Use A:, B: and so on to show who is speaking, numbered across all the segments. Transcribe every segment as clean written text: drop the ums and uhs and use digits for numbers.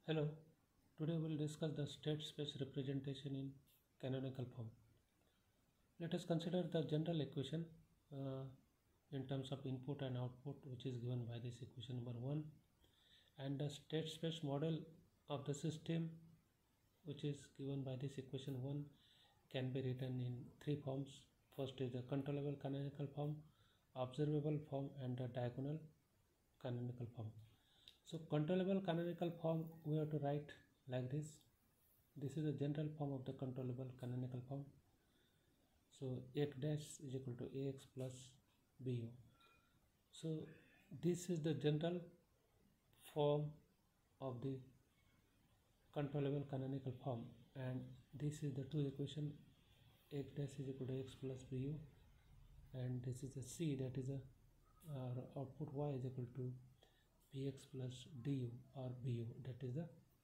A: Hello, today we'll discuss the state space representation in canonical form. Let us consider the general equation uh, in terms of input and output, which is given by this equation number 1, and the state space model of the system, which is given by this equation 1, can be written in three forms. First is the controllable canonical form, observable form, and the diagonal canonical form. So controllable canonical form we have to write like this. This is the general form of the controllable canonical form. So x dash is equal to ax plus bu. So this is the general form of the controllable canonical form, and this is the two equation. X dash is equal to x plus bu, and this is the c, that is a output y is equal to px plus du or bu, that is the.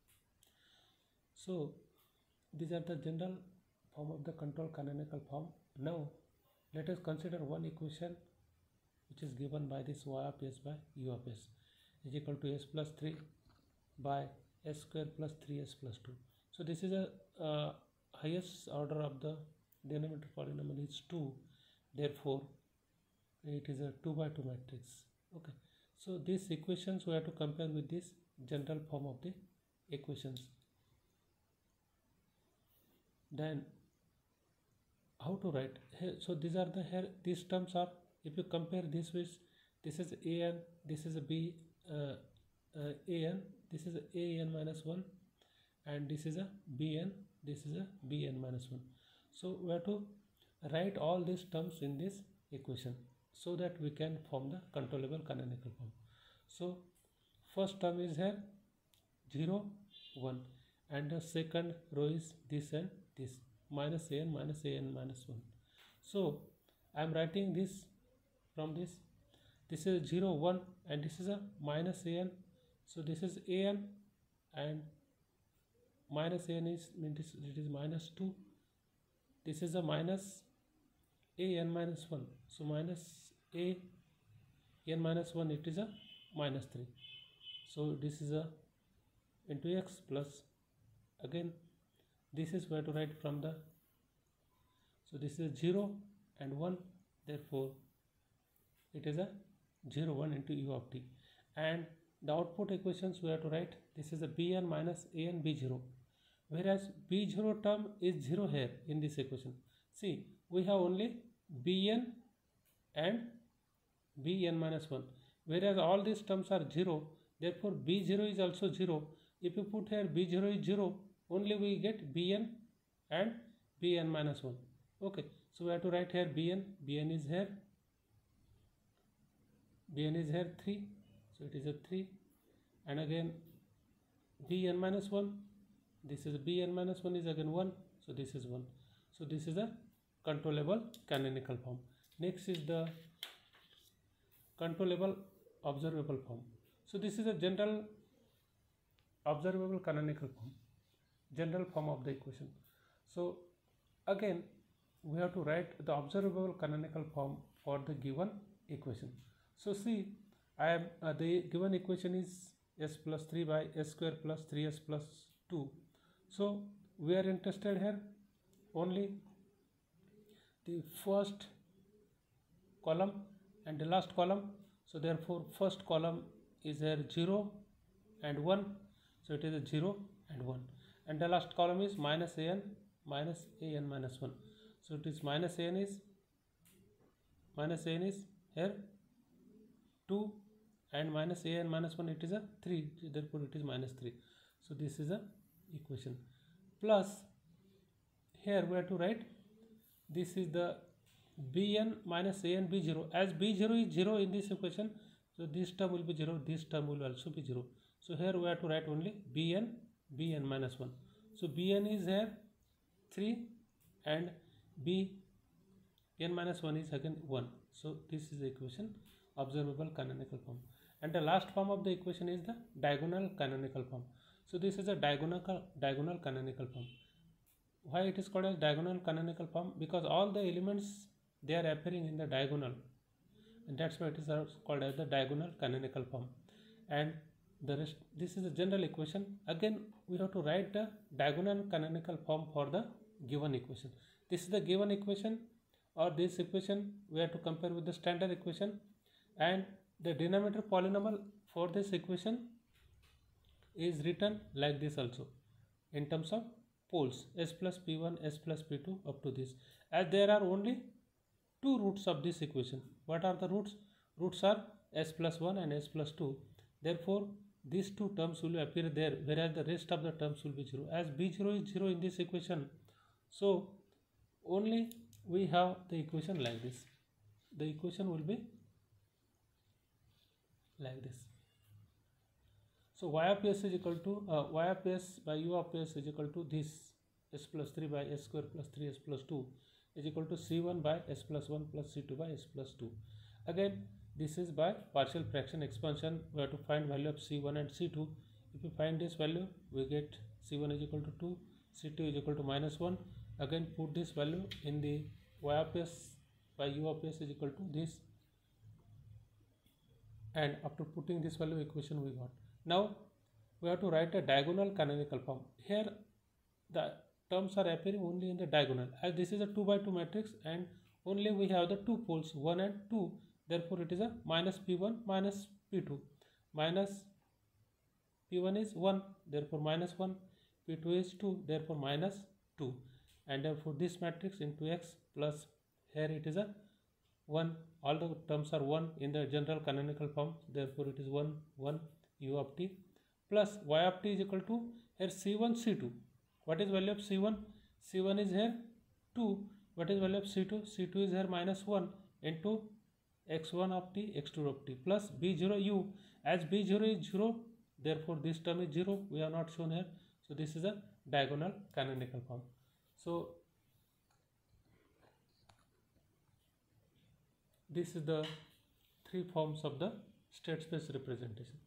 A: So these are the general form of the control canonical form. Now let us consider one equation which is given by this y of s by u of s is equal to s plus 3 by s square plus 3s plus 2. So this is a highest order of the denominator polynomial is 2, therefore it is a 2 by 2 matrix. Okay, so these equations we have to compare with this general form of the equations. Then how to write here? So these are the here, these terms are, if you compare this with, this is an, this is a b an, this is a an minus 1, and this is a bn, this is a bn minus 1. So we have to write all these terms in this equation so that we can form the controllable canonical form. So first term is here 0 1, and the second row is this and this, minus an minus 1. So I am writing this from this is 0 1, and this is a minus an. So this is an, and minus an is it is minus 2. This is a minus an minus 1. So minus a n minus 1, it is a minus 3. So this is a into x plus, again this is where to write from the, so this is 0 and 1, therefore it is a 0 1 into u of t. And the output equations we have to write, this is a bn minus an b0, whereas b0 term is 0 here in this equation. See, we have only bn and bn minus 1, whereas all these terms are 0, therefore b0 is also 0. If you put here b0 is 0, only we get bn and bn minus 1. Okay, so we have to write here bn is here 3, so it is a 3, and again bn minus 1, this is bn minus 1 is again 1, so this is 1. So this is a controllable canonical form. Next is the controllable observable form. So this is a general observable canonical form, general form of the equation. So again we have to write the observable canonical form for the given equation. So see, I am the given equation is s plus 3 by s square plus 3s plus 2. So we are interested here only the first column and the last column. So therefore first column is here 0 and 1, so it is a 0 and 1, and the last column is minus an minus 1. So it is minus an is here 2, and minus an minus 1, it is a 3, therefore it is minus 3. So this is a equation. Plus here we have to write, this is the bn minus an b0, as b0 is 0 in this equation, so this term will be 0, this term will also be 0. So here we have to write only bn minus 1. So bn is here 3, and bn minus 1 is again 1. So this is the equation observable canonical form. And the last form of the equation is the diagonal canonical form. So this is a diagonal canonical form. Why it is called as diagonal canonical form? Because all the elements, they are appearing in the diagonal, and that's why it is called as the diagonal canonical form. And the rest. This is a general equation. Again we have to write the diagonal canonical form for the given equation. This is the given equation, or this equation we have to compare with the standard equation, and the denominator polynomial for this equation is written like this also in terms of poles, s plus p1, s plus p2 up to this, as there are only two roots of this equation. What are the roots? Roots are s plus 1 and s plus 2. Therefore these two terms will appear there, whereas the rest of the terms will be 0. As b0 is 0 in this equation, so only we have the equation like this. The equation will be like this. So y of s is equal to y of s by u of s is equal to this s plus 3 by s square plus 3s plus 2 is equal to c1 by s plus 1 plus c2 by s plus 2. Again this is by partial fraction expansion. We have to find value of c1 and c2. If we find this value, we get c1 is equal to 2, c2 is equal to minus 1. Again put this value in the y of s by u of s is equal to this, and after putting this value equation we got. Now we have to write a diagonal canonical form. Here the terms are appearing only in the diagonal, as this is a 2 by 2 matrix and only we have the two poles 1 and 2. Therefore it is a minus p1 minus p2. Minus p1 is 1, therefore minus 1, p2 is 2, therefore minus 2, and therefore this matrix into x plus, here it is a 1, all the terms are 1 in the general canonical form, therefore it is 1 1 u of t plus y of t is equal to, here c1 c2. What is value of c1? c1 is here 2. What is value of c2? c2 is here minus 1 into x1 of t, x2 of t plus b0 u. As b0 is 0, therefore this term is 0, we have not shown here. So this is a diagonal canonical form. So this is the three forms of the state space representation.